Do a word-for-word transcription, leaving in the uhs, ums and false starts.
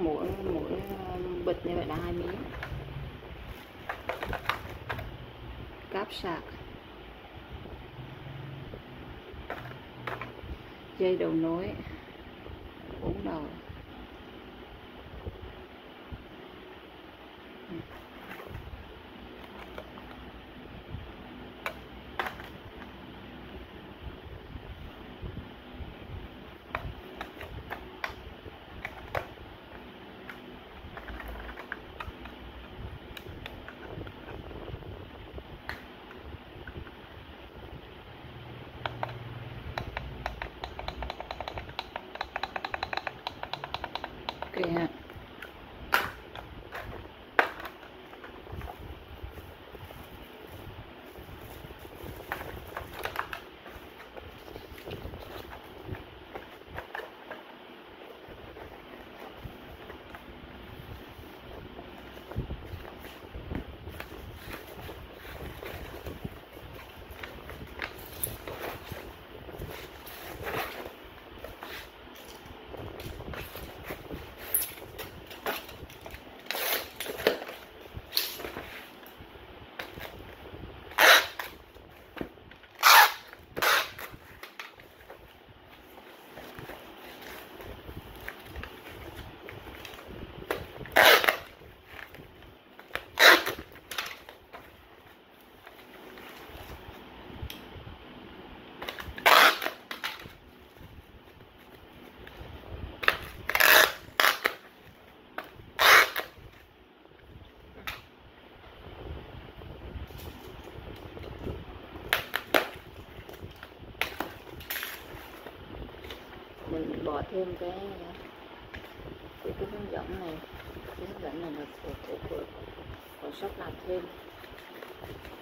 mỗi mỗi bịch như vậy là hai miếng. Cáp sạc, dây đầu nối bốn đầu. Ok ha. Mình bỏ thêm cái cái, cái hướng dẫn này, cái hướng dẫn này là của của của, của shop làm thêm.